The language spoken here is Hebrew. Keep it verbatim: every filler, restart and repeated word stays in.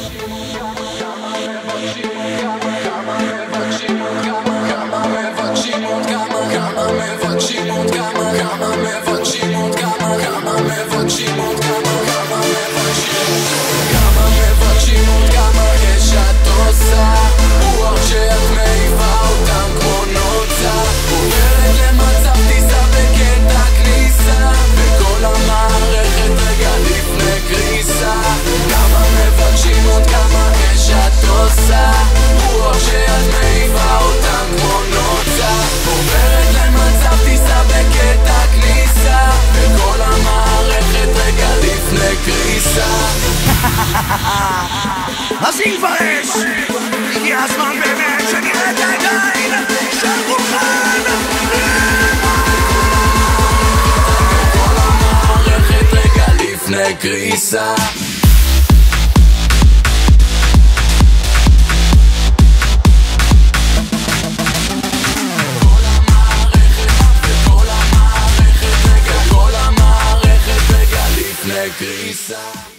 אז אם כבר יש, הגיע הזמן באמת שנראה את הידיים של רוחן. כל המערכת רגע לפני קריסה. כל המערכת רגע לפני קריסה.